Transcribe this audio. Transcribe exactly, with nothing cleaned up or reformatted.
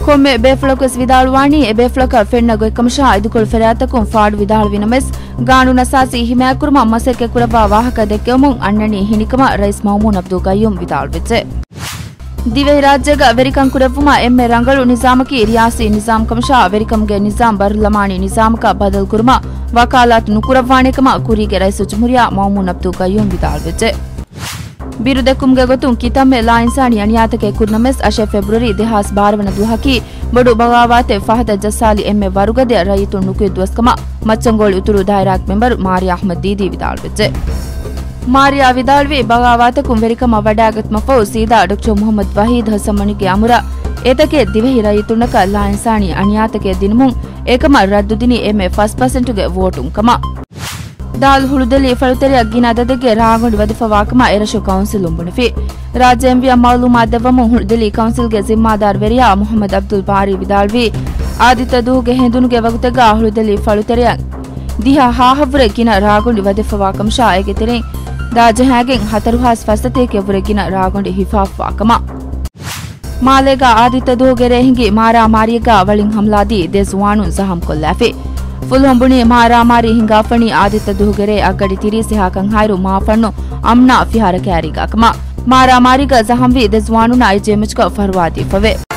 ಕೊಮ್ಮೆ ಬೇಫ್ಲಕಸ್ ವಿದಾಳುವಾಣಿ A ಬೇಫ್ಲಕ ಫೆನ್ನಗೊ ಎಕ್ಕಮಶ ಐದುಕೊಳು ಫೆರಾತಕುಂ ಫಾಡು ವಿದಾಳು ವಿನಮೆಸ್ ಗಾಣು ನಸಾಸಿ ಹಿಮ್ಯಾಕುರುಮ ಮಸೆಕೆ ಕುರಬ ವಾಹಕ ದೆಕ್ಕೆಮುಂ ಅಣ್ಣನಿ ಹಿನಿಕಮ rice ಮೌಮೂನ್ ಅಬ್ದು ಗಯ್ಯುಂ ವಿದಾಳು ವಿಚ್ಚೆ ದಿವೆಹಿ ರಾಜ್ಯಗ ವೆರಿಕಂ ಕುರವುಮ ಎಮ್ಮೆ ರಂಗಳು ನಿಜಾಮಕಿ ರಿಯಾಸಿ ನಿಜಾಮ್ ಕಮಶ ವೆರಿಕಂಗೆ ನಿಜಾಮ್ ಬರ್ಲಮಾಣಿ ನಿಜಾಮಕ ಬದಲ್ ಕುರುಮ ವಕಾಲತ್ ನುಕುರವಾಣಿಕಮ ಕುರಿಗೆ ರೈಸು ಜುಮುರಿಯಾ ಮೌಮೂನ್ ಅಬ್ದು ಗಯ್ಯುಂ ವಿದಾಳು ವಿಚ್ಚೆ ಬಿರುದೆಕ್ಕುಂಗೆ ಗೊತ್ತುಂ ಕಿತಮ್ಮೆ ಲಾ ಇನ್ಸಾನಿ ಅನಿಯಾತಕೆ ಕುರ್ನಮೆಸ್ ಅಶೆ ಫೆಬ್ರವರಿ ದಿಹಾಸ್ ಬಾರವನ ದುಹಕಿ ಬಡು ಬಗಾವಾತೆ ಫಹದ ಜಸ್ಸಾಲಿ ಎಮ್ಮೆ ವರುಗದೆ ರೈತು ನುಕು ದ್ವಸ್ಕಮ ಮಚ್ಚಂಗೋಳಿ ಉತುರು ದಾಯರಾಕ್ ಮೆಂಬರ್ ಮಾರಿಯಾ ಅಹ್ಮದ್ ದೀದಿ ವಿದಾಳು ವಿಚ್ಚೆ ಮಾರಿಯಾ ವಿದಾಳ್ವಿ ಬಗಾವಾತಕುಂ ವೆರಿಕಮ ವಡಾಗತ್ ಮಫೌ ಸೀದಾ ಡಾಕ್ಟರ್ ಮೊಹಮ್ಮದ್ ವಹೀದ್ ಹಸಮನಿಗೆ ಅಮುರ ಏತಕೆ ದಿವೆಹಿ ರೈತುನಕ ಲಾ ಇನ್ಸಾನಿ ಅನಿಯಾತಕೆ ದಿನಮುಂ ಏಕಮ ರದ್ದು ದಿನಿ ಎಮ್ಮೆ ಫಸ್ಟ್ ಪರ್ಸೆಂಟ್ಗೆ ವೋಟುಂ ಕಮ ದಾಲ್ ಹುಳುದಲಿ ಫಳುತರಿ ಅಗ್ಗಿನಾದದೆಗೆ ರಾಗೊಂಡು ವದಿಫವಾಕಮ ಎರಶು ಕೌನ್ಸಿಲ್ ಉಂಬುಣಿಫಿ ರಾಜ್ಯ ಎಂವಿಯ ಮಾಲೂಮಾತ್ ದೆವಮು ಹುಳುದಲಿ ಕೌನ್ಸಿಲ್ಗೆ ಜಿಮ್ಮಾದಾರ್ ವೆರಿಯಾ ಮೊಹಮ್ಮದ್ ಅಬ್ದುಲ್ ಬಾರಿ ವಿದಾಳ್ವಿ ಆದಿತ್ಯ ದೂಗೆ ಹೆಂದುನುಗೆ ವಗುತೆಗ ಹುಳುದಲಿ ಫಳುತರಿಯ ದಿಹ ಹಾಹವ್ರೆ ಗಿನ ರಾಗೊಂಡು ವದಿಫವಾಕಮ ಶಾಯಗೆ ತೆರೆ ದಾಜಹಾಗೆಂ ಹತರುಹಾಸ್ ಫಸತೇಕೆ ವರೆಗಿನ ರಾಗೊಂಡು ಹಿಫಾಫ್ವಾಕಮ ಮಾಲೆಗ ಆದಿತ್ಯ ದೂಗೆ ರೇಹಿಂಗಿ ಮಾರಾ ಮಾರಿಯಗ ಅವಳಿಂ ಹಮ್ಲಾದಿ ದೇಸುವಾಣು ಸಹಂ ಕೊಲ್ಲಾಫಿ ಫುಲ್ ಹೊಂಬುಣಿ ಮಾರಾಮಾರಿ ಹಿಂಗಾಫಣಿ ಆದಿತ್ಯ ದುಹುಗೆರೆ ಅಗ್ಗಡಿ ತಿರಿಸಿ ಹಾಕಂ ಹಾಯ್ರು ಮಾಫಣ್ಣು ಅಮ್ನಾ ಫಿಹಾರ ಕ್ಯಾರಿಗಾಕಮ ಮಾರಾಮಾರಿಗ ಜಹಂವಿ ದೆಜ್ವಾನುನ ಐಜೆ ಮುಚ್ಕ ಫರ್ವಾದಿ ಫವೆ